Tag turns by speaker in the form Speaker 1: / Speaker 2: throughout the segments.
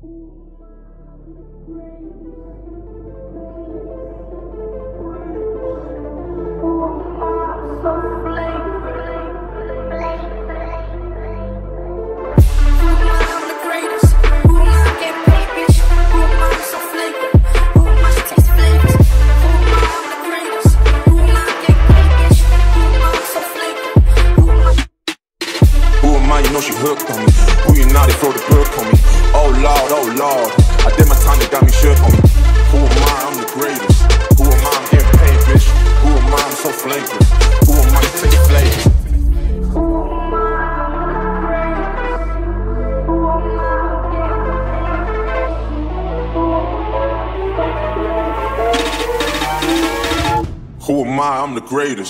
Speaker 1: You know she hooked on me. Who you now, they throw the book on me. Oh Lord, I did my time, they got me shook on me. Who am I? I'm the greatest. Who am I? I'm getting paid, bitch. Who am I? I'm so flagrant. Who am I to take the flavor? Who am I? I'm the greatest.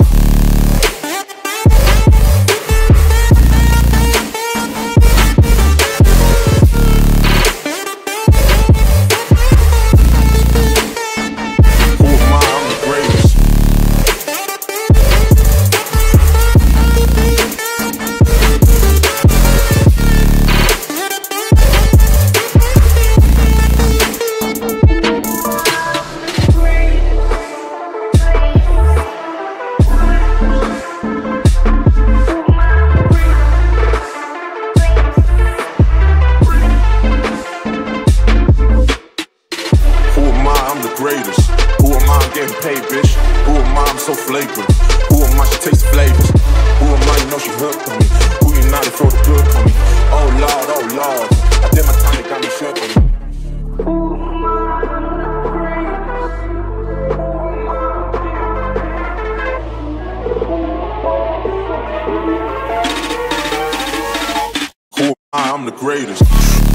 Speaker 1: Greatest. Who am I? I'm getting paid, bitch. Who am I? I'm so flagrant. Who am I? She tastes flavors. Who am I? You know she hooked on me. Who you now? They throw the book on me. Oh Lord, I did my time, they got me shook on me. Who am I? I'm the greatest.